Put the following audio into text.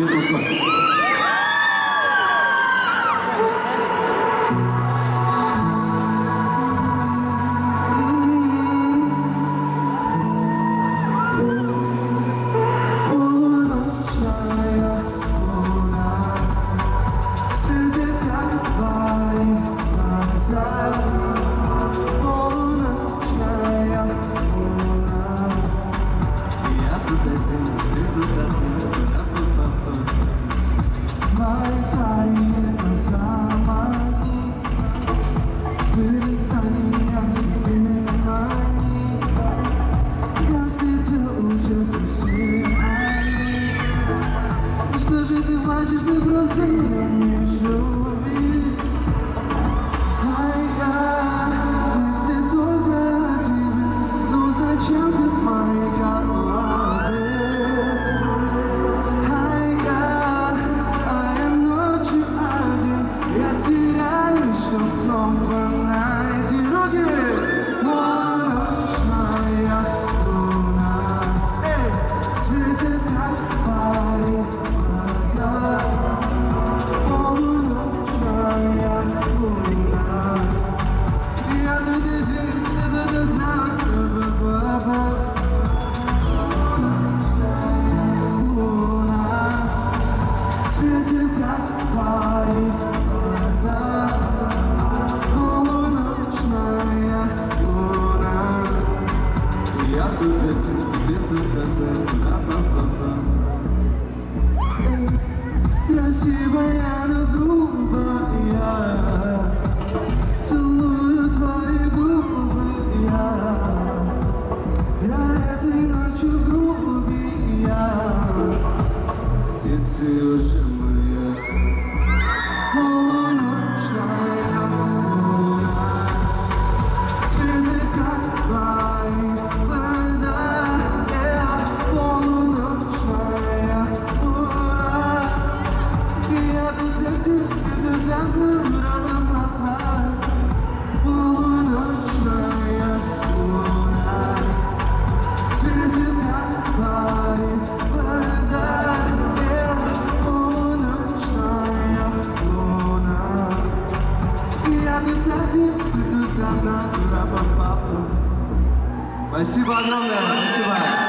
выпуску. Что же ты плачешь, ты просто не умеешь любить. Если только о тебе, ну зачем ты в моей голове? А я ночью один, я теряюсь, чтоб снова найти руки. Ночная луна, светит как твои глаза. Полуночная луна, я тут один, ты тут одна. Полуночная луна, светит как твои глаза. Полуночная луна, я тут один, ты тут одна. Красивая, но грубая, целую твои губы я этой ночью грубия, и ты уже моя. Полуночная луна, светит как твои глаза. Полуночная луна, я тут один, ты тут одна. Полуночная луна, светит как твои глаза. Полуночная луна, я тут один, ты тут одна. Спасибо огромное, спасибо.